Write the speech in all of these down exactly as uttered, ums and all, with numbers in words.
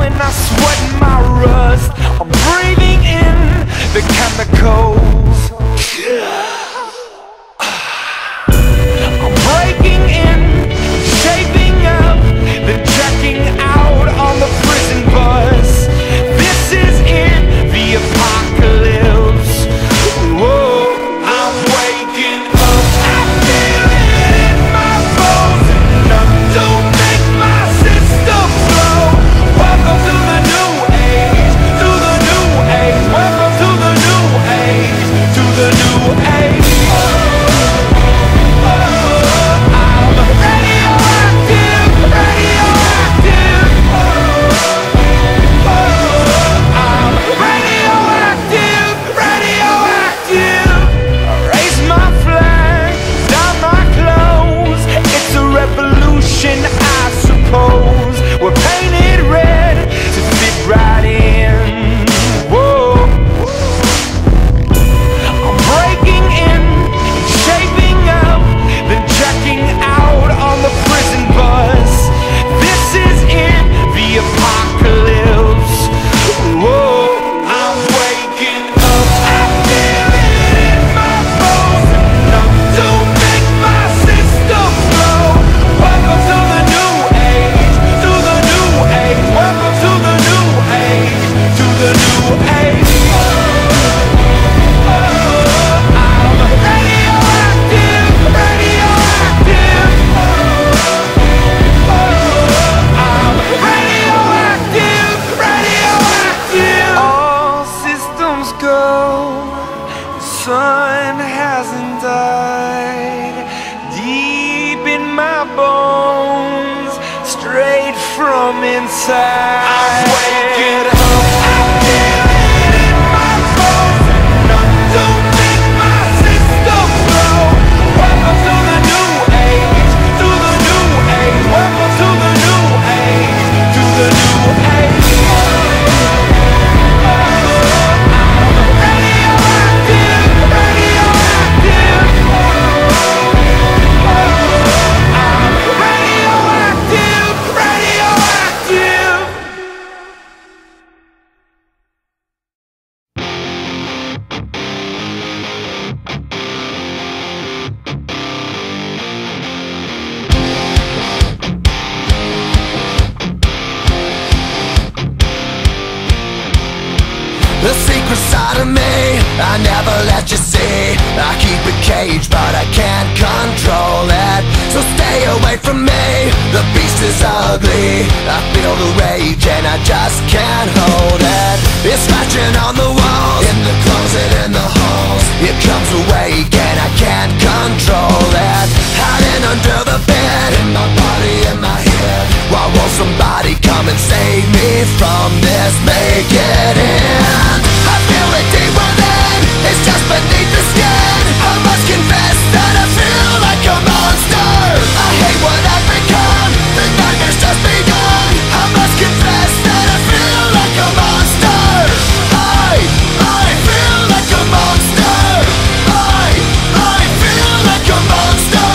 when I sweat my rust. I'm breathing in the chemicals. I'm breaking in, shaping up, then checking out on the prison bus. This is it, the apocalypse. Whoa, I'm waking up. I feel it in my bones, enough to make my system blow. Welcome to the new age, to the new age. Welcome to the new age, to the new age. I suppose we're painted red to fit right in. Whoa, I'm breaking in, shaping up, then checking out on the prison bus. This is it, the apocalypse. Whoa, I'm waking up. I feel it in my bones, enough to make my system blow. Welcome to the new age, to the new age. Welcome to the new age, to the new age. I'm radioactive, radioactive. I'm radioactive, radioactive. All systems go, the sun hasn't died. Deep in my bones, straight from inside. I'm waking up. I feel it in my bones, enough to make my system blow. Welcome to the new age, to the new age. Welcome to the new age, to the new age. I'm radioactive, radioactive. Radioactive, radioactive. The secret side of me, I never let you see. I keep it caged, but I can't control it. So stay away from me, the beast is ugly. I feel the rage and I just can't hold it. It's scratching on the walls, in the closet, in the halls. It comes awake and I can't control it. Hiding under the bed, in my body, in my head. Why won't somebody come and save me from this? Make it end. I feel it deep within, it's just beneath the skin. I must confess that I feel like a monster. I hate what I've become, the nightmare's just begun. I must confess that I feel like a monster. I, I feel like a monster. I, I feel like a monster.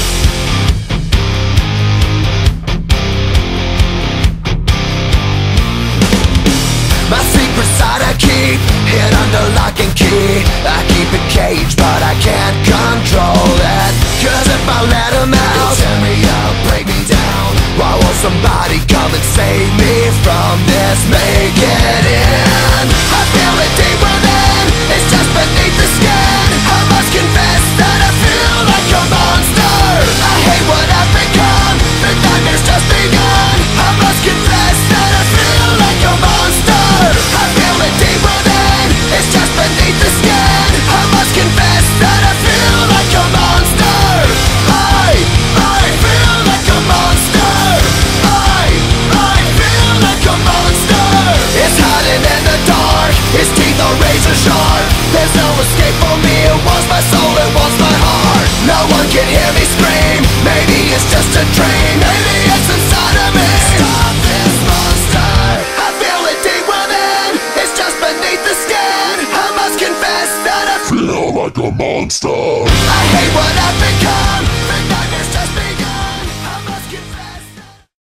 My secret side I keep hid under lock and key. I keep it caged, but I can't control it. Cause if I let them out, they'll tear me up, break me down. Why won't somebody come and save me from this? Make it end. I feel it deep within, it's just beneath the skin. I must confess that I feel like a monster. I hate what I've become, the nightmare's just begun. I must confess that I feel like a monster. I feel it deep within, it's just beneath the skin. I must confess that I feel like a monster. I, I feel like a monster. I, I feel like a monster. It's hiding in the dark, its teeth are razor sharp. There's no escape for me, it wants my soul, it wants my heart. No one can hear me scream, maybe it's just a dream. Maybe it's inside of me. Stop this monster. I feel it deep within, it's just beneath the skin. I must confess that I feel like a monster. I hate what I've become.